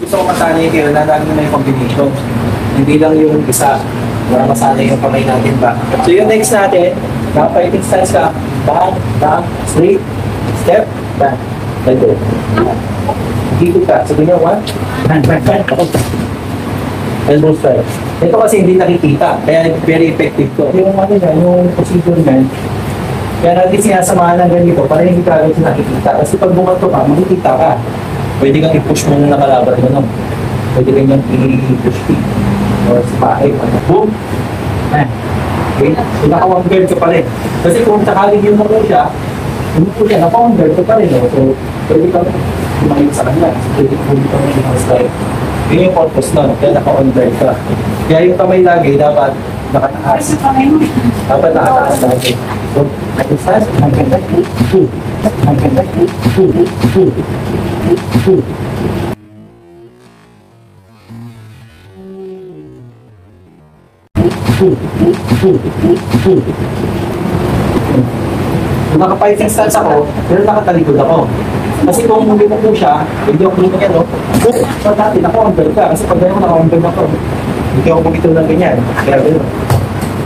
gusto ko masanay kayo na lagi na yung combination. Hindi lang yung isa. Para masanay yung kamay natin ba. So yung next natin, fighting stance ka. Back, straight, step, back. Ganito. Dito ka. So ganyan, one. Elbow strike. Ito kasi hindi nakikita. Kaya very effective to. Yung ano niya, yung procedure niya, kaya natin sinasamahan ng ganito para hindi ka agad nakikita. Kasi pag bumato ka, makikita ka. Pwede kang i-push mo na nakalaban mo. No? Pwede kang i-push it. Or sa bahay. Boom! Okay? So naka-one guard ka pa rin. Kasi kung sakaling yun mo siya, umupo siya, naka-one guard ka pa rin. No? So pwede kang kumain sa kanya. So pwede kang i-strike. Yun yung purpose nun. Kaya naka-on guard ka. Kaya yung kamay lagi dapat nakataas. Dapat nakataas lagi. So, nakataas. Hanggang kung naka-fighting stance ako, pero nakatalikod ako. Kasi kung hindi mo po siya, hindi ako tulungan yan, no? So, dati, naka-on-guard ka. Kasi pag gano'n naka-on-guard ako, hindi ako pumito ng ganyan. Kaya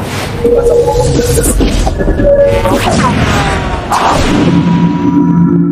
gano'n.